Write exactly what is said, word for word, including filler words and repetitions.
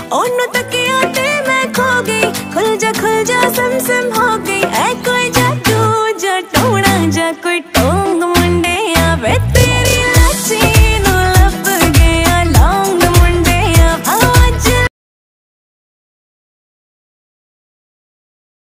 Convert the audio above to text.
ਉਹਨੂੰ ਤੱਕਿਆ ਤੇ ਮੈਂ ਖੋ ਗਈ, ਖੁੱਲ ਜਾ ਖੁੱਲ ਜਾ ਸਮ ਸਮ ਹੋ